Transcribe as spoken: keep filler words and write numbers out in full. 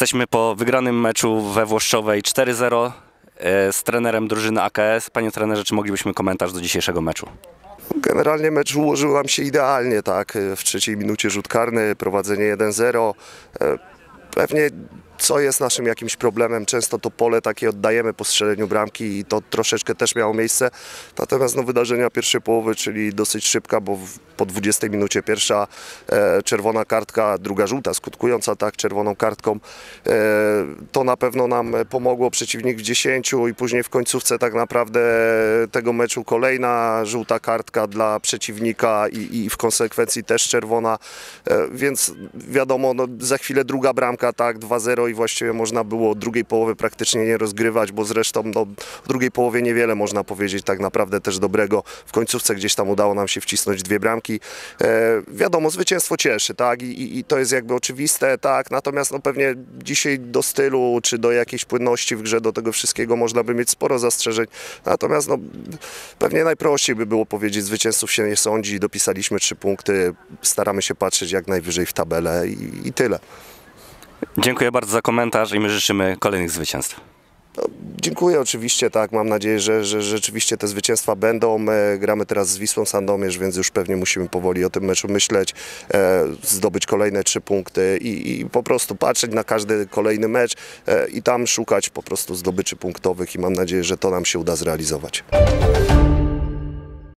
Jesteśmy po wygranym meczu we Włoszczowej cztery zero z trenerem drużyny A K S. Panie trenerze, czy moglibyśmy komentarz do dzisiejszego meczu? Generalnie mecz ułożył nam się idealnie, tak. W trzeciej minucie rzut karny, prowadzenie jeden zero. Pewnie co jest naszym jakimś problemem, często to pole takie oddajemy po strzeleniu bramki i to troszeczkę też miało miejsce. Natomiast no, wydarzenia pierwszej połowy, czyli dosyć szybka, bo w, po dwudziestej minucie pierwsza e, czerwona kartka, druga żółta, skutkująca tak czerwoną kartką. E, to na pewno nam pomogło, przeciwnik w dziesięciu i później w końcówce tak naprawdę tego meczu kolejna żółta kartka dla przeciwnika i, i w konsekwencji też czerwona. E, więc wiadomo, no, za chwilę druga bramka, tak, dwa zero i właściwie można było drugiej połowy praktycznie nie rozgrywać, bo zresztą no, w drugiej połowie niewiele można powiedzieć tak naprawdę też dobrego. W końcówce gdzieś tam udało nam się wcisnąć dwie bramki. E, wiadomo, zwycięstwo cieszy, tak, I, i, i to jest jakby oczywiste, tak, natomiast no, pewnie dzisiaj do stylu, czy do jakiejś płynności w grze, do tego wszystkiego można by mieć sporo zastrzeżeń, natomiast no, pewnie najprościej by było powiedzieć, zwycięzców się nie sądzi, dopisaliśmy trzy punkty, staramy się patrzeć jak najwyżej w tabelę i, i tyle. Dziękuję bardzo za komentarz i my życzymy kolejnych zwycięstw. No, dziękuję oczywiście, tak, mam nadzieję, że, że rzeczywiście te zwycięstwa będą. E, gramy teraz z Wisłą Sandomierz, więc już pewnie musimy powoli o tym meczu myśleć, e, zdobyć kolejne trzy punkty i, i po prostu patrzeć na każdy kolejny mecz e, i tam szukać po prostu zdobyczy punktowych i mam nadzieję, że to nam się uda zrealizować.